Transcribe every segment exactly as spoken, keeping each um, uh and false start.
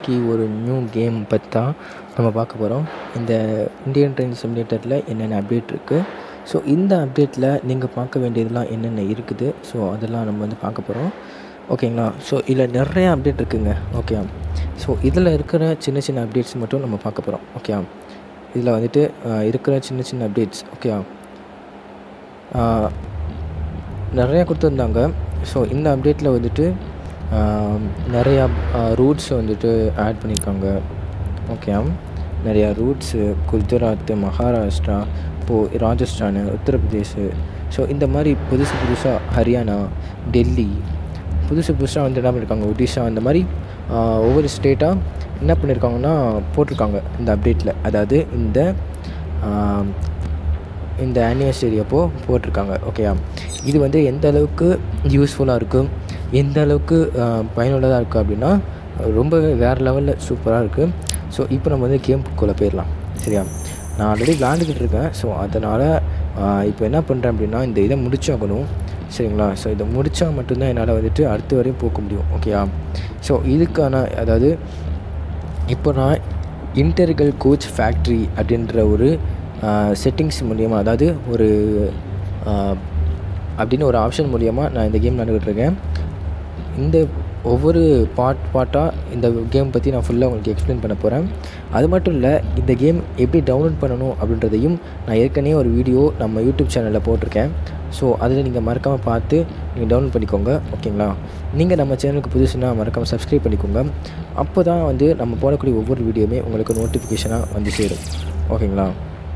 இன்றைக்கி ஒரு new game பற்றி தான் நம்ம பார்க்க போகிறோம். இந்த இந்தியன் ட்ரெயின் சிமுலேட்டரில் என்னென்ன அப்டேட் இருக்குது, ஸோ இந்த அப்டேட்டில் நீங்கள் பார்க்க வேண்டியதெல்லாம் என்னென்ன இருக்குது, ஸோ அதெல்லாம் நம்ம வந்து பார்க்க போகிறோம். ஓகேங்களா? ஸோ இதில் நிறையா அப்டேட் இருக்குதுங்க. ஓகே, ஸோ இதில் இருக்கிற சின்ன சின்ன அப்டேட்ஸ் மட்டும் நம்ம பார்க்க போகிறோம். ஓகே, இதில் வந்துட்டு இருக்கிற சின்ன சின்ன அப்டேட்ஸ் ஓகே நிறையா கொடுத்துருந்தாங்க. ஸோ இந்த அப்டேட்டில் வந்துட்டு நிறையா ரூட்ஸ் வந்துட்டு ஆட் பண்ணியிருக்காங்க. ஓகே, நிறையா ரூட்ஸு குஜராத், மகாராஷ்டிரா, இப்போது ராஜஸ்தான், உத்தரப்பிரதேஷ், ஸோ இந்த மாதிரி புதுசு புதுசாக ஹரியானா, டெல்லி, புதுசு புதுசாக வந்து என்ன பண்ணியிருக்காங்க, ஒடிஷா, இந்த மாதிரி ஒவ்வொரு ஸ்டேட்டாக என்ன பண்ணியிருக்காங்கன்னா போட்டிருக்காங்க இந்த அப்டேட்டில். அதாவது இந்த இந்த ஆனிவர்சரி அப்போது போட்டிருக்காங்க. ஓகே, இது வந்து எந்த அளவுக்கு யூஸ்ஃபுல்லாக இருக்கும், எந்த அளவுக்கு பயனுள்ளதாக இருக்குது அப்படின்னா ரொம்பவே வேறு லெவலில் சூப்பராக இருக்குது. ஸோ இப்போ நம்ம வந்து கேமுக்குள்ளே போயிடலாம். சரியா? நான் ஆல்ரெடி விளாண்டுக்கிட்டு இருக்கேன். ஸோ அதனால் இப்போ என்ன பண்ணுறேன் அப்படின்னா இந்த இதை முடிச்சாகணும். சரிங்களா? ஸோ இதை முடித்தா மட்டும்தான் என்னால் வந்துட்டு அடுத்த வரையும் போக முடியும். ஓகேயா? ஸோ இதுக்கான அதாவது இப்போ நான் இன்டெர்கல் கோச் ஃபேக்ட்ரி அப்படின்ற ஒரு செட்டிங்ஸ் மூலிமா, அதாவது ஒரு அப்படின்னு ஒரு ஆப்ஷன் மூலிமா நான் இந்த கேம் விளாண்டுக்கிட்டு இருக்கேன். இந்த ஒவ்வொரு பார்ட் பார்ட்டாக இந்த கேம் பற்றி நான் ஃபுல்லாக உங்களுக்கு எக்ஸ்பிளைன் பண்ண போகிறேன். அது மட்டும் இல்லை, இந்த கேம் எப்படி டவுன்லோட் பண்ணணும் அப்படின்றதையும் நான் ஏற்கனவே ஒரு வீடியோ நம்ம யூடியூப் சேனலில் போட்டிருக்கேன். ஸோ அதில் நீங்கள் மறக்காமல் பார்த்து நீங்கள் டவுன்லோட் பண்ணிக்கோங்க. ஓகேங்களா? நீங்கள் நம்ம சேனலுக்கு புதுசுன்னா மறக்காமல் சப்ஸ்கிரைப் பண்ணிக்கோங்க. அப்போ தான் வந்து நம்ம போடக்கூடிய ஒவ்வொரு வீடியோவுமே உங்களுக்கு நோட்டிஃபிகேஷனாக வந்து சேரும். ஓகேங்களா?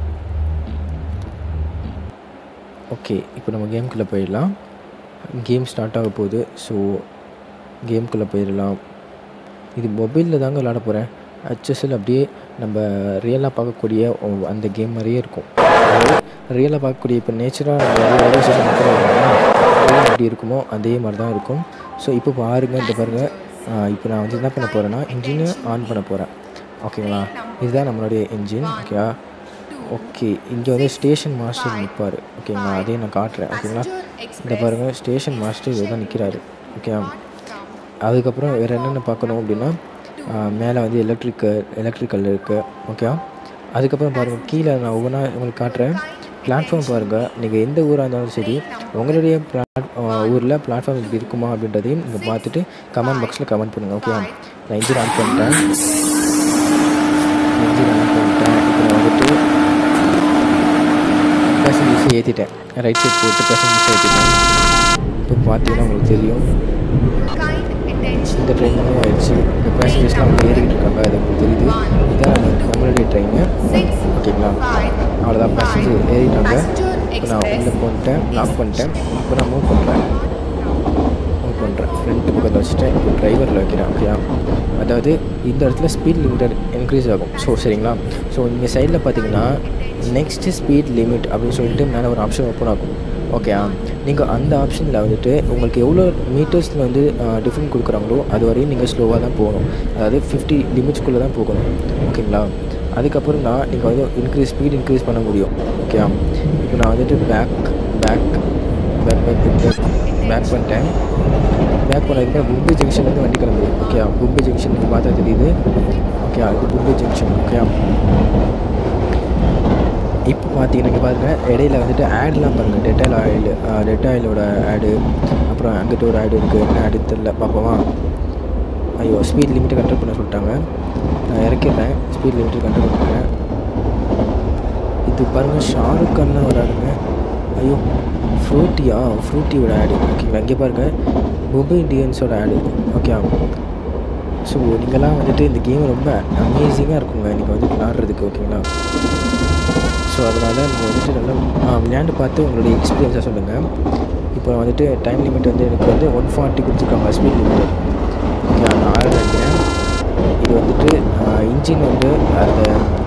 ஓகே, இப்போ நம்ம கேமுக்குள்ளே போயிடலாம். கேம் ஸ்டார்ட் ஆக போகுது. ஸோ கேமுக்குள்ளே போயிடலாம். இது மொபைலில் தாங்க விளாட போகிறேன். ஹெச்எஸ்எல் அப்படியே நம்ம ரியலாக பார்க்கக்கூடிய அந்த கேம் மாதிரியே இருக்கும். அதாவது ரியலாக பார்க்கக்கூடிய இப்போ நேச்சராக ரயில்வே ஸ்டேஷன் எப்படி இருக்குமோ அதே மாதிரி தான் இருக்கும். ஸோ இப்போ பாருங்கள், இந்த பாருங்கள், இப்போ நான் வந்து என்ன பண்ண போகிறேன்னா இன்ஜினை ஆன் பண்ண போகிறேன். ஓகேங்களா? இதுதான் நம்மளுடைய இன்ஜின். ஓகே ஓகே இங்கே வந்து ஸ்டேஷன் மாஸ்டர் நிற்பார். ஓகேங்களா? அதையும் நான் காட்டுறேன். ஓகேங்களா? இந்த பாருங்கள், ஸ்டேஷன் மாஸ்டர் இதை தான் நிற்கிறாரு. ஓகே, அதுக்கப்புறம் வேறு என்னென்ன பார்க்கணும் அப்படின்னா மேலே வந்து எலக்ட்ரிக்கல் எலக்ட்ரிக்கல் இருக்குது. ஓகே, அதுக்கப்புறம் பாருங்கள் கீழே நான் ஒவ்வொன்றா உங்களுக்கு காட்டுறேன். பிளாட்ஃபார்ம் பாருங்கள். நீங்கள் எந்த ஊராக இருந்தாலும் சரி, உங்களுடைய பிளாட் ஊரில் பிளாட்ஃபார்ம் இப்படி இருக்குமா அப்படின்றதையும் நீங்கள் பார்த்துட்டு கமெண்ட் பாக்ஸில் கமெண்ட் பண்ணுங்கள். ஓகே, நான் இன்ஜின் ஆன் பண்ணிட்டேன். இன்ஜின் ஆன் பண்ணிட்டேன். இப்போ நான் வந்துட்டு பேசஞ்சர்ஸை ஏற்றிட்டேன். ரைட் சைட் போட்டு பேசஞ்சர்ஸை ஏற்றிட்டேன். இப்போ பார்த்தீங்கன்னா உங்களுக்கு தெரியும் இந்த ட்ரெயின் மூவ் ஆகிடுச்சு. இந்த பேசஞ்சர்ஸ்லாம் அவங்க ஏறிக்கிட்டு இருக்காங்க. அது உங்களுக்கு தெரியுது. இதுதான் நம்மளுடைய ட்ரெயினு. ஓகேங்களா? அவ்வளோதான், பேசஞ்சர் ஏறிட்டாங்க. இப்போ நான் உள்ளே போட்டேன், லாக் பண்ணிட்டேன். இப்போ நான் மூவ் பண்ணுறேன் மூவ் பண்ணுறேன் ஃப்ரண்ட்டு பக்கத்தில் வச்சுட்டேன். இப்போ டிரைவரில் வைக்கிறேன். ஓகே, அதாவது இந்த இடத்துல ஸ்பீட் லிமிட்டர் இன்க்ரீஸ் ஆகும். ஸோ சரிங்களா? ஸோ நீங்கள் சைடில் பார்த்தீங்கன்னா நெக்ஸ்ட்டு ஸ்பீட் லிமிட் அப்படின்னு சொல்லிட்டு மேலே ஒரு ஆப்ஷன் ஓப்பன் ஆகும். ஓகே, நீங்கள் அந்த ஆப்ஷனில் வந்துட்டு உங்களுக்கு எவ்வளோ மீட்டர்ஸில் வந்து டிஃப்ரெண்ட் கொடுக்குறாங்களோ அது வரையும் நீங்கள் ஸ்லோவாக தான் போகணும். அதாவது ஃபிஃப்டி லிமிட்ஸ்குள்ளே தான் போகணும். ஓகேங்களா? அதுக்கப்புறம் தான் நீங்கள் வந்து இன்க்ரீஸ் ஸ்பீட் இன்க்ரீஸ் பண்ண முடியும். ஓகே, இப்போ நான் வந்துட்டு back back back back back back பண்ணிட்டேன். பேக் பண்ணதுக்கப்புறம் கும்பி ஜங்ஷன்லேருந்து வண்டி கிளம்புது. ஓகே, கும்பி ஜங்ஷன் நீங்கள் பார்த்தா தெரியுது. ஓகே, அது கும்பி ஜங்ஷன். ஓகே, இப்போ பார்த்தீங்கன்னா இங்கே பாருங்கள், இடையில வந்துட்டு ஆட்லாம் பாருங்கள். டெட்டாயில் ஆயில் டெட் ஆயிலோட ஆடு, அப்புறம் அங்கிட்ட ஒரு ஆடு இருக்குது. என்ன ஆடு தெரில, பார்ப்போமா? ஐயோ, ஸ்பீட் லிமிட்டை கண்ட்ரோல் பண்ண சொல்லிட்டாங்க. நான் இறக்கிடுறேன். ஸ்பீட் லிமிட்டை கண்ட்ரோல் பண்ணுறேன். இது பாருங்கள், ஷாருக் கான்லாம் ஒரு ஆடுங்க. ஐயோ, ஃப்ரூட்டியா ஃப்ரூட்டியோட ஆடு. ஓகேங்களா? இங்கே பாருங்கள், மும்பை இண்டியன்ஸோட ஆடு. ஓகே, ஸோ நீங்கள்லாம் வந்துட்டு இந்த கேம் ரொம்ப அமேசிங்காக இருக்குங்க நீங்கள் வந்து விளாட்றதுக்கு. ஓகேங்களா? ஸோ அதனால் நீங்கள் வந்துட்டு நல்லா விளையாண்டு பார்த்து உங்களுடைய எக்ஸ்பீரியன்ஸாக சொல்லுங்கள். இப்போ வந்துட்டு டைம் லிமிட் வந்து எனக்கு வந்து ஒன் ஃபார்ட்டி கொடுத்துருக்காங்க ஸ்பீட் லிமிட். ஓகே, நான் ஆறு நினைக்கிறேன். இது வந்துட்டு இன்ஜின் வந்து அந்த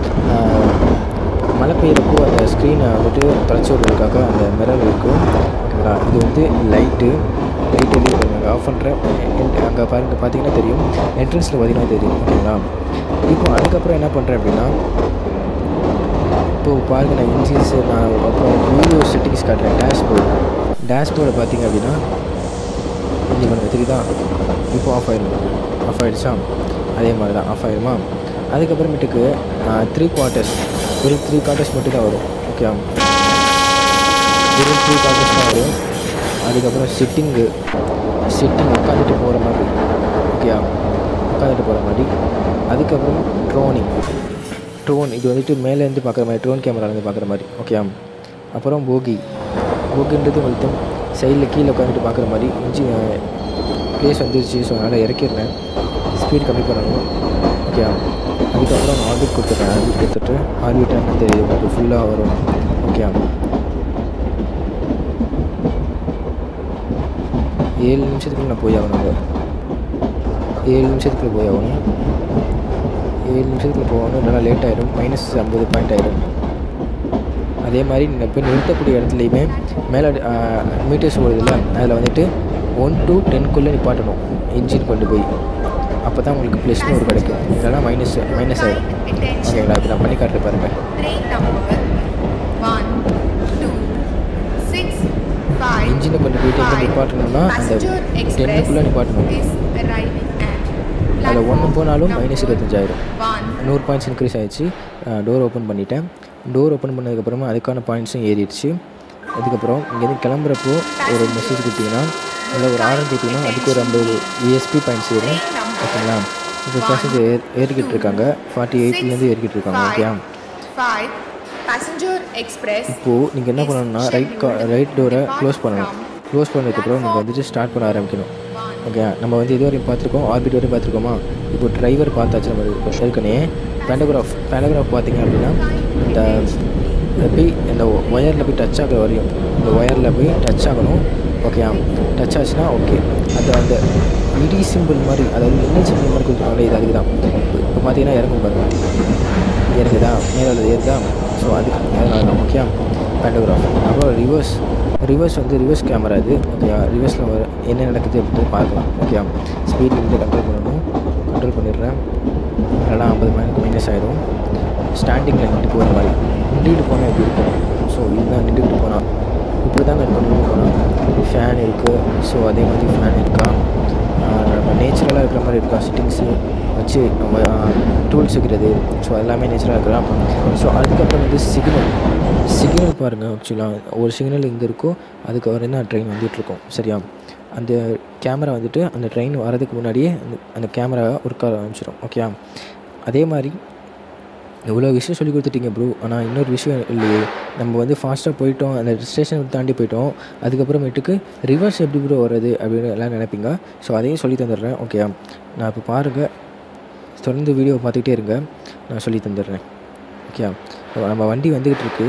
மழை பெய்யறப்போ அந்த ஸ்க்ரீனை வந்துட்டு தொலைச்சி விடுறதுக்காக அந்த மிரர் இருக்கும். ஓகேங்களா? இது வந்து லைட்டு லைட் எதுவும் பாருங்கள், ஆஃப் பண்ணுறேன். அங்கே பாருங்கள், பார்த்தீங்கன்னா தெரியும், என்ட்ரன்ஸில் பார்த்தீங்கன்னா தெரியும். ஓகேங்களா? இப்போ அதுக்கப்புறம் என்ன பண்ணுறேன் அப்படின்னா இப்போது பாருங்கள், நான் இன்ஜின்ஸு நான் அப்புறம் வீடியோ செட்டிங்ஸ் காட்டுறேன். டேஷ்போர்டு டேஷ்போர்டை பார்த்தீங்க அப்படின்னா இங்கே பாருங்கள் தெரியுதா? இப்போ ஆஃப் ஆகிடும். ஆஃப் ஆகிடுச்சா? அதே மாதிரி தான் ஆஃப் ஆகிடுமா. அதுக்கப்புறமேட்டுக்கு த்ரீ குவார்ட்டர்ஸ் வெறும் த்ரீ குவார்ட்டர்ஸ் மட்டும் தான் வரும். ஓகே, வெறும் த்ரீ குவார்ட்டர்ஸ் தான் வரும். அதுக்கப்புறம் சிட்டிங்கு சிட்டிங் உட்காந்துட்டு போகிற மாதிரி. ஓகே, உட்காந்துட்டு போகிற மாதிரி. அதுக்கப்புறம் ட்ரோனிங் ட்ரோன் இது வந்துட்டு மேலேருந்து பார்க்குற மாதிரி, ட்ரோன் கேமராலேருந்து பார்க்குற மாதிரி. ஓகே, அப்புறம் போகி போகின்றது உங்களுக்கு சைடில் கீழே உட்காந்துட்டு பார்க்குற மாதிரி. இன்ஜி ப்ளேஸ் வந்துருச்சு. ஸோ அதனால் இறக்கிடுறேன், ஸ்பீட் கம்மி பண்ணணும். ஓகே, அதுக்கப்புறம் ஆர்பிட் கொடுத்துட்றேன். ஆர்பிட் கொடுத்துட்டு ஆர்பிட் என்ன தெரியுது உங்களுக்கு ஃபுல்லாக வரும். ஓகே, ஏழு நிமிஷத்துக்குள்ள நான் போய் ஆகணும். ஏழு நிமிஷத்துக்குள்ளே போய் ஆகணும் ஏழு நிமிஷத்துக்குள்ளே போகணும் இல்லைனா லேட் ஆகிடும். மைனஸ் ஐம்பது பாயிண்ட் ஆகிடும். அதே மாதிரி நீங்கள் போய் நிறுத்தக்கூடிய இடத்துலையுமே மேலே மீட்டர்ஸ் ஓடுதில்ல, அதில் வந்துட்டு ஒன் டு டென்க்குள்ளே நிப்பாட்டணும் இன்ஜின் கொண்டு போய். அப்போ தான் உங்களுக்கு ப்ளஸ்னு ஒரு கிடைக்கும், இல்லைனா மைனஸ் மைனஸ் ஆகிடும். ஓகேங்களா, இப்போ நான் பண்ணி காட்டுறேன் பாருங்கள். இன்ஜினை கொண்டு போயிட்டு எங்கே நிப்பாட்டணும்னா அந்த டென்னுக்குள்ளே நிப்பாட்டணும். அதில் ஒன்று போனாலும் மைனஸ் இருபத்தஞ்சாயிரம். நூறு பாயிண்ட்ஸ் இன்க்ரீஸ் ஆகிடுச்சு. டோர் ஓப்பன் பண்ணிட்டேன். டோர் ஓப்பன் பண்ணதுக்கப்புறமா அதுக்கான பாயிண்ட்ஸும் ஏறிடுச்சு. அதுக்கப்புறம் இங்கேருந்து கிளம்புறப்போ ஒரு மெசேஜ் கொடுத்தீங்கன்னா இல்லை ஒரு ஆர்டர் கொடுத்தீங்கன்னா அதுக்கு ஒரு ஐம்பது இஎஸ்பி பாயிண்ட்ஸ் ஏறும். ஓகேங்களா, இப்போ பர்சன்ட் ஏ ஏறிக்கிட்டு இருக்காங்க. ஃபார்ட்டி எயிட்லேருந்து ஏறிக்கிட்டு இருக்காங்க. ஓகே, இப்போது நீங்கள் என்ன பண்ணணும்னா ரைட் கா ரைட் டோரை க்ளோஸ் பண்ணணும். க்ளோஸ் பண்ணதுக்கப்புறம் நீங்கள் வந்துட்டு ஸ்டார்ட் பண்ண ஆரம்பிக்கணும். ஓகே, நம்ம வந்து இது வரையும் பார்த்துருக்கோம், ஆர்பிட் வரையும் பார்த்துருக்கோமா. இப்போ டிரைவர் பார்த்தாச்சு நம்ம ஏற்கனவே. பேண்டோகிராஃப் பேண்டோகிராஃப் பார்த்தீங்க அப்படின்னா இந்த போய் இந்த ஒயரில் போய் டச் ஆகிற வரையும் இந்த ஒயரில் போய் டச் ஆகணும். ஓகே, டச் ஆச்சுன்னா ஓகே. அந்த அந்த இடி சிம்பிள் மாதிரி, அதாவது என்ன சிம்பிள் மாதிரி கொடுத்துருவாங்களே, இது அதுக்கு தான். இப்போ பார்த்தீங்கன்னா இறங்கும் பாருங்கள், இறங்குதா மேலே ஏறுதா. ஸோ அதுக்கு அதனால தான் ஓகே பேண்டோகிராஃப். அப்புறம் ரிவர்ஸ் ரிவர்ஸ் வந்து ரிவர்ஸ் கேமரா இது. ஓகே, ரிவர்ஸில் வர என்ன நடக்குது அப்படின்னு பார்க்கலாம். ஓகே, ஸ்பீட் லிமிட்டை கண்ட்ரோல் பண்ணணும். கண்ட்ரோல் பண்ணிடுறேன். இல்லைனா ஐம்பது மைனஸ் மைனஸ் ஆகிடும். ஸ்டாண்டிங்கில் நின்றுட்டு போகிற மாதிரி நின்றுட்டு போனால் எப்படி இருக்கும். ஸோ இதுதான் நின்றுட்டு போனால் இப்படி தாங்க இருக்கும். நின்று போனால் ஃபேன் இருக்குது. ஸோ அதே மாதிரி ஃபேன் இருக்கா, நம்ம நேச்சுரலாக இருக்கிற மாதிரி இருக்கா, சிட்டிங்ஸு வச்சு நம்ம டூல்ஸ் வைக்கிறது. ஸோ எல்லாமே நேச்சுரலாக இருக்கலாம். ஸோ அதுக்கப்புறம் வந்து சிக்னல் சிக்னல் பாருங்கள். ஆக்சுவலாக ஒரு சிக்னல் எங்கே இருக்கோ அதுக்கு வரையும் தான் ட்ரெயின் வந்துகிட்ருக்கோம். சரியா, அந்த கேமரா வந்துட்டு அந்த ட்ரெயின் வரதுக்கு முன்னாடியே அந்த அந்த கேமராவை ஒர்க் ஆக ஆரம்பிச்சிடும். ஓகே, அதே மாதிரி எவ்வளோ விஷயம் சொல்லி கொடுத்துட்டீங்க ப்ரோ, ஆனால் இன்னொரு விஷயம் இல்லையே. நம்ம வந்து ஃபாஸ்ட்டாக போயிட்டோம், அந்த ஸ்டேஷனை தாண்டி போயிட்டோம். அதுக்கப்புறமேட்டுக்கு ரிவர்ஸ் எப்படி ப்ரோ வர்றது அப்படின்னு எல்லாம் நினைப்பீங்க. ஸோ அதையும் சொல்லி தந்துடுறேன். ஓகே, நான் இப்போ பாருங்கள், தொடர்ந்து வீடியோ பார்த்துக்கிட்டே இருங்க, நான் சொல்லி தந்துடுறேன். ஓகே, நம்ம வண்டி வந்துக்கிட்டு இருக்கு,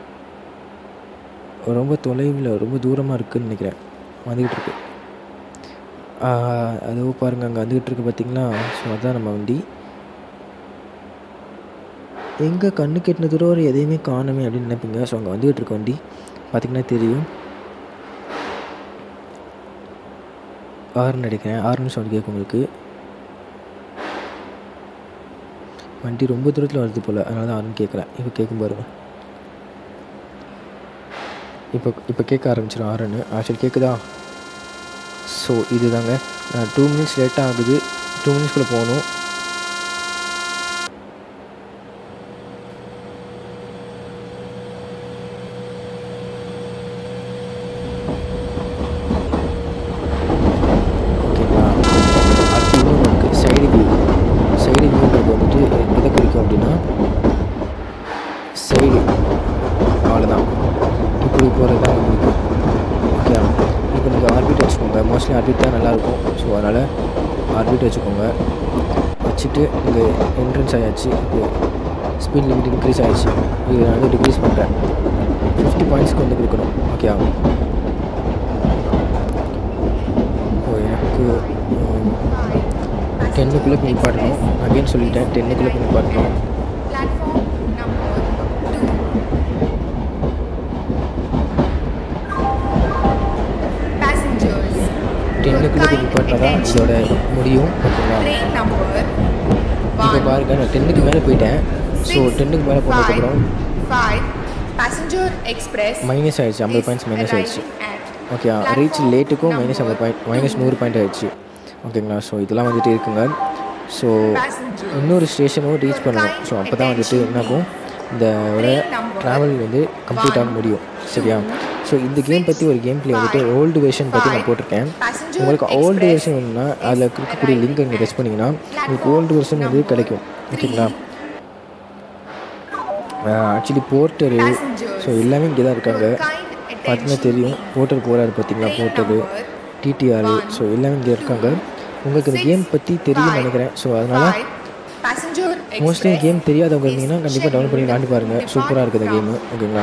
ரொம்ப தொலைவில் ரொம்ப தூரமாக இருக்குதுன்னு நினைக்கிறேன். வந்துக்கிட்டு இருக்கு, அதோ பாருங்கள் அங்கே வந்துக்கிட்டு இருக்கு பார்த்தீங்களா. ஸோ அதுதான் நம்ம வண்டி. எங்கே கண்ணு கெட்டின தூரம் ஒரு எதையுமே காணுமே அப்படின்னு நினைப்பீங்க. ஸோ அங்கே வந்துக்கிட்டு இருக்க வண்டி பார்த்திங்கன்னா தெரியும். ஆறுன்னு அடிக்கிறேன், ஆறுன்னு சவுண்ட் கேட்கும் உங்களுக்கு. வண்டி ரொம்ப தூரத்தில் வருது போல், அதனால தான் ஆறுன்னு கேட்குறேன். இப்போ கேட்கும் பாருங்க, இப்போ இப்போ கேட்க ஆரம்பிச்சிடும் ஆறுன்னு. ஆக்சுவலி கேட்குதா. ஸோ இது தாங்க, டூ மினிட்ஸ் லேட்டாக ஆகுது. டூ மினிட்ஸ்குள்ளே போகணும். அப்படின்னா சைடு அவ்வளோதான், இப்படி போகிறது தான் உங்களுக்கு. ஓகே, இப்போ நீங்கள் ஆர்பிட் வச்சுக்கோங்க. மோஸ்ட்லி ஆர்பிட் தான் நல்லாயிருக்கும். ஸோ அதனால் ஆர்பிட் வச்சுக்கோங்க. வச்சுட்டு இங்கே என்ட்ரன்ஸ் ஆகிடுச்சு. இப்போ ஸ்பீட் லிமிட் இன்க்ரீஸ் ஆகிடுச்சு. இது நான் வந்து டிக்ரீஸ் பண்ணுறேன். ஃபிஃப்டி பாயிண்ட்ஸ்க்கு வந்து கொடுக்கணும். ஓகே, இப்போ எனக்கு டென்னுக்குள்ளே போய் நிப்பாட்டணும். அகைன் சொல்லிட்டேன், டென்னுக்குள்ளே போய் நிப்பாட்டணும். டென்னுக்குள்ளே போய் நிப்பாட்டினா தான் இதோட முடியும். ஓகேங்களா, இப்போ பாருங்கள், நான் டென்னுக்கு மேலே போயிட்டேன். ஸோ டென்னுக்கு மேலே போனதுக்கப்புறம் மைனஸ் ஆகிடுச்சு, ஐம்பது பாயிண்ட்ஸ் மைனஸ் ஆகிடுச்சு. ஓகே, ரீச் லேட்டுக்கும் மைனஸ் ஐம்பது பாயிண்ட் மைனஸ் நூறு பாயிண்ட் ஆகிடுச்சு. ஓகேங்களா, ஸோ இதெல்லாம் வந்துட்டு இருக்குங்க. ஸோ இன்னொரு ஸ்டேஷனும் ரீச் பண்ணணும். ஸோ அப்போ தான் வந்துட்டு என்னாகும், இந்த ட்ராவல் வந்து கம்ப்ளீட் ஆக முடியும். சரியா? ஸோ இந்த கேம் பற்றி ஒரு கேம் பிளே வந்துட்டு ஓல்டு வெர்ஷன் பற்றி நான் போட்டிருக்கேன். உங்களுக்கு ஓல்டு வெர்ஷன் வேணும்னா அதில் இருக்கக்கூடிய லிங்க் நீங்கள் டச் பண்ணிங்கன்னா உங்களுக்கு ஓல்டு வெர்ஷன் வந்து கிடைக்கும். ஓகேங்களா? ஆக்சுவலி போர்ட்டரு ஸோ எல்லாமே இங்கே தான் இருக்காங்க. பார்த்தீங்கன்னா தெரியும், போர்ட்டர் போகிறாரு பார்த்தீங்களா, போர்ட்டரு டிடிஆர் ஸோ எல்லாமே இங்கே இருக்காங்க. உங்களுக்கு இந்த கேம் பற்றி தெரியும்னு நினைக்கிறேன். ஸோ அதனால் மோஸ்ட்லி கேம் தெரியாதவங்க இருந்தீங்கன்னா கண்டிப்பாக டவுன்லோட் பண்ணி விளாண்டு பாருங்கள். சூப்பராக இருக்குது இந்த கேமு. ஓகேங்களா?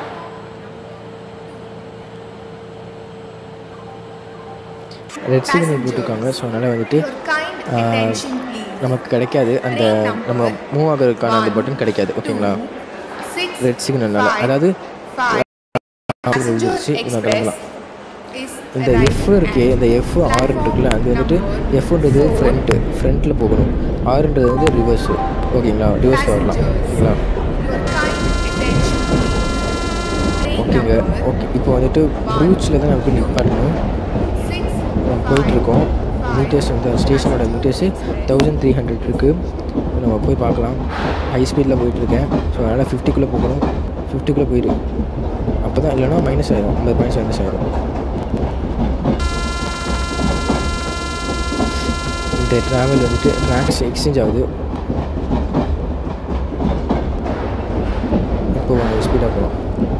ரெட் சிக்னல் போட்டிருக்காங்க. ஸோ அதனால் வந்துட்டு நமக்கு கிடைக்காது, அந்த நம்ம மூவ் ஆகிறதுக்கான அந்த பட்டன் கிடைக்காது. ஓகேங்களா? ரெட் சிக்னல்னால, அதாவது விழுந்துருச்சு. நான் கிளம்பலாம். இந்த எஃப் இருக்கே, இந்த எஃப் ஆறுன்னு இருக்குல்ல, அது வந்துட்டு எஃப்ன்றது ஃப்ரண்ட்டு ஃப்ரண்ட்டில் போகணும், ஆறுன்றது வந்து ரிவர்ஸு. ஓகேங்களா? ரிவர்ஸில் வரலாம். ஓகேங்களா? ஓகேங்க. ஓகே, இப்போ வந்துட்டு ப்ரூச்சில் தான் நமக்கு நிப்பாட்டணும். போயிட்டுருக்கோம். மீட்டர்ஸ் வந்து ஸ்டேஷனோட மீட்டர்ஸு தௌசண்ட் த்ரீ ஹண்ட்ரட் இருக்குது. நம்ம போய் பார்க்கலாம். ஹை ஸ்பீடில் போயிட்டுருக்கேன். ஸோ அதனால் ஃபிஃப்டிக்குள்ளே போகணும். ஃபிஃப்டிக்குள்ளே போயிடும். அப்போ தான், இல்லைனா மைனஸ் ஆயிடும், ஐம்பது பாயிண்ட்ஸ் மைனஸ் ஆயிடும். இந்த ட்ராவல் வந்துட்டு ட்ராக்ஸ் எக்ஸ்சேஞ்ச் ஆகுது. இப்போ ஸ்பீடாக போகலாம்.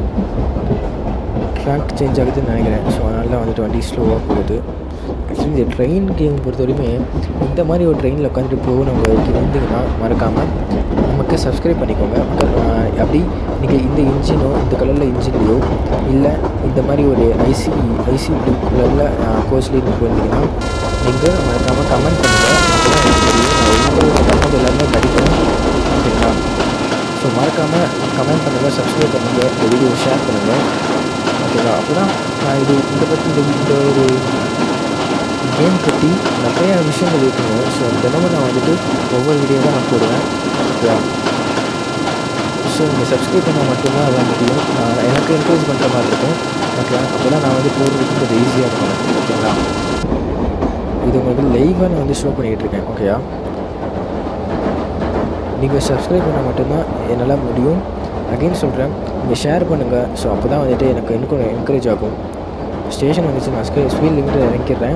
ட்ராக் சேஞ்ச் ஆகுதுன்னு நினைக்கிறேன். ஸோ அதனால தான் வந்துட்டு வண்டி ஸ்லோவாக போகுது. ஆக்சுவலி இந்த ட்ரெயின் கேம் பொறுத்த வரையுமே இந்த மாதிரி ஒரு ட்ரெயினில் உட்காந்துட்டு போகணும். உங்களுக்கு இருந்தீங்கன்னா மறக்காமல் நமக்கு சப்ஸ்கிரைப் பண்ணிக்கோங்க. அப்படி நீங்கள் இந்த இன்ஜினோ, இந்த கலரில் இன்ஜின்லையோ, இல்லை இந்த மாதிரி ஒரு ஐசி ஐசி ப்ளூ கலரில் கோஸ்ட்லேயும் நீங்கள் வந்தீங்கன்னா நீங்கள் மறக்காமல் கமெண்ட் பண்ணுங்கள். கமெண்ட் எல்லாமே படிக்கணும். ஓகேங்களா? ஸோ மறக்காமல் கமெண்ட் பண்ணுங்கள், சப்ஸ்கிரைப் பண்ணுங்கள், இந்த வீடியோவை ஷேர் பண்ணுங்கள். ஓகேங்களா? அப்போ தான் நான் இது இதை பற்றி இந்த இந்த ஒரு கேம் பற்றி நிறையா விஷயங்கள் இருக்குங்க. ஸோ தினமும் நான் வந்துட்டு ஒவ்வொரு வீடியோ தான் நான் போடுவேன். ஓகேவா? ஸோ நீங்கள் சப்ஸ்கிரைப் பண்ணால் மட்டும்தான் அதான் முடியும். நான் எனக்கு என்கரேஜ் பண்ணுற மாதிரி இருக்கும். ஓகே, அப்போ தான் நான் வந்து போடுறதுக்கு கொஞ்சம் ஈஸியாக இருக்கும். ஓகேங்களா? இது உங்களுக்கு லைவாக நான் வந்து ஷோ பண்ணிக்கிட்டு இருக்கேன். ஓகேயா? நீங்கள் சப்ஸ்கிரைப் பண்ணால் மட்டும்தான் என்னால் முடியும். அகெயின் சொல்கிறேன், நீங்கள் ஷேர் பண்ணுங்கள். ஸோ அப்போ தான் வந்துட்டு எனக்கு இன்னும் என்கரேஜ் ஆகும். ஸ்டேஷன் வந்துச்சு, நான் ஸ்பீ ஸ்பீட் லிமிட்டில் இறங்கிடுறேன்.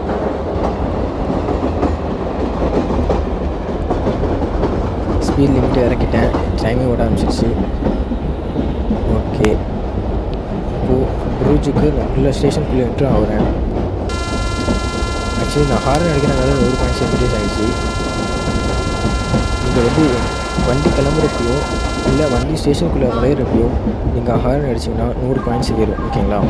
ஸ்பீட் லிமிட்டை இறக்கிட்டேன். டைமிங் ஓட ஆரம்பிச்சிருச்சு. ஓகே, இப்போது ப்ரூஜுக்கு நான் உள்ள ஸ்டேஷனுக்குள்ளே என்ட்ரு ஆகிறேன். ஆக்சுவலி நான் ஹாரன் அடிக்கிறனால ஒரு பாயிண்ட்ஸ் இன்க்ரீஸ் ஆகிடுச்சு. நீங்கள் வந்து வண்டி கிளம்புறப்பையோ இல்லை வண்டி ஸ்டேஷனுக்குள்ளே நுழையிறப்பையோ நீங்கள் ஹாரன் அடிச்சிங்கன்னா நூறு பாயிண்ட்ஸ் ஏறும். ஓகேங்களா?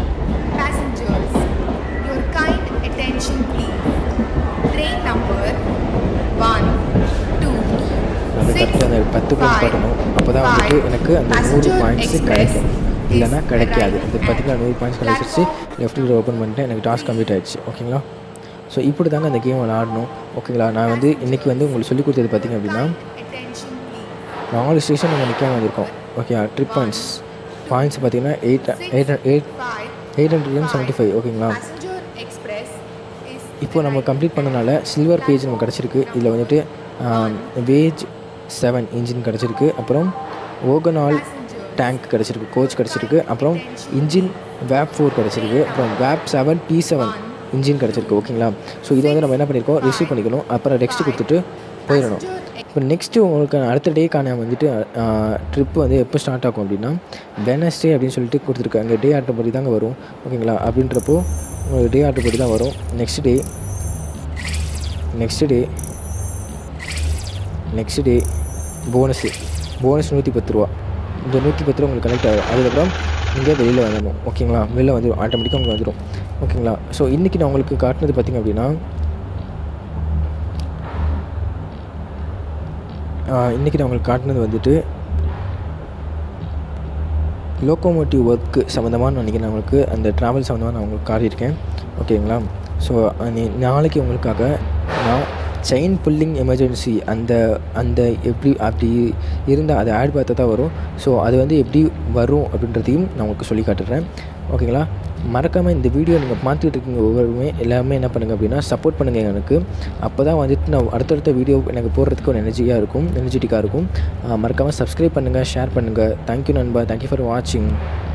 அது கரெக்டாக அந்த பத்து பாயிண்ட் காட்டணும். அப்போ தான் வந்துட்டு எனக்கு அந்த நூறு பாயிண்ட்ஸு கிடைக்கும், இல்லைனா கிடைக்காது. இது பார்த்திங்கன்னா நூறு பாயிண்ட்ஸ் கிடைச்சிருச்சு. லெஃப்ட் டோர் ஓப்பன் பண்ணிட்டு எனக்கு டாஸ்க் கம்ப்ளீட் ஆகிடுச்சு. ஓகேங்களா? ஸோ இப்படி தாங்க அந்த கேம் விளாடணும். ஓகேங்களா? நான் வந்து இன்றைக்கி வந்து உங்களுக்கு சொல்லிக் கொடுத்தது பார்த்திங்க அப்படின்னா நாலு ஸ்டேஷன் நம்ம நிற்காம வந்திருக்கோம். ஓகே, ட்ரிப் பாயிண்ட்ஸ் பாயிண்ட்ஸ் பார்த்திங்கன்னா eight eight eight eight hundred and seventy five. ஓகேங்களா? இப்போது நம்ம கம்ப்ளீட் பண்ணனால சில்வர் பேஜ் நமக்கு கிடச்சிருக்கு. இதில் வந்துட்டு வேஜ் செவன் இன்ஜின் கிடச்சிருக்கு. அப்புறம் ஓகனால் டேங்க் கிடச்சிருக்கு, கோச் கிடச்சிருக்கு. அப்புறம் இன்ஜின் வேப் ஃபோர் கிடச்சிருக்கு. அப்புறம் வேப் செவன் பி செவன் இன்ஜின் கிடச்சிருக்கு. ஓகேங்களா? ஸோ இதை வந்து நம்ம என்ன பண்ணியிருக்கோம், ரிசீவ் பண்ணிக்கணும். அப்புறம் நெக்ஸ்ட்டு கொடுத்துட்டு போயிடணும். இப்போ நெக்ஸ்ட்டு உங்களுக்கு அடுத்த டேக்கான வந்துட்டு ட்ரிப்பு வந்து எப்போ ஸ்டார்ட் ஆகும் அப்படின்னா வெனஸ்டே அப்படின்னு சொல்லிட்டு கொடுத்துருக்காங்க. டே ஆர்டர் படி தாங்க வரும். ஓகேங்களா? அப்படின்றப்போ உங்களுக்கு டே ஆர்டர் படி தான் வரும். Next day next day next day bonus bonus நூற்றி பத்து ரூபா. இந்த நூற்றி பத்து ரூபா உங்களுக்கு கலெக்ட் ஆகும். அதுக்கப்புறம் நீங்கள் வெளியில் வந்துடணும். ஓகேங்களா? வெளியில் வந்துடும், ஆட்டோமேட்டிக்காக உங்களுக்கு வந்துடும். ஓகேங்களா? ஸோ இன்றைக்கி நான் உங்களுக்கு காட்டினது பார்த்திங்க அப்படின்னா இன்றைக்கி நான் உங்களுக்கு காட்டினது வந்துட்டு லோக்கோமோட்டிவ் ஒர்க்கு சம்மந்தமாக நான் இன்றைக்கி நான் உங்களுக்கு அந்த ட்ராவல் சம்மந்தமாக நான் உங்களுக்கு காட்டியிருக்கேன். ஓகேங்களா? ஸோ நாளைக்கு உங்களுக்காக நான் செயின் புல்லிங் எமர்ஜென்சி அந்த அந்த எப்படி அப்படி இருந்தால் அது ஆட் பார்த்தா தான் வரும். ஸோ அது வந்து எப்படி வரும் அப்படின்றதையும் நான் உங்களுக்கு சொல்லி காட்டுறேன். ஓகேங்களா? மறக்காமல் இந்த வீடியோ நீங்கள் பார்த்துட்டு இருக்கீங்க ஒவ்வொருமே எல்லாமே என்ன பண்ணுங்கள் அப்படின்னா சப்போர்ட் பண்ணுங்கள் எனக்கு. அப்போ தான் வந்துட்டு நான் அடுத்தடுத்த வீடியோ எனக்கு போடுறதுக்கு ஒரு எனர்ஜியாக இருக்கும் எனர்ஜெட்டிக்காக இருக்கும். மறக்காமல் சப்ஸ்கிரைப் பண்ணுங்கள், ஷேர் பண்ணுங்கள். தேங்க்யூ நண்பா. தேங்க்யூ ஃபார் வாட்சிங்.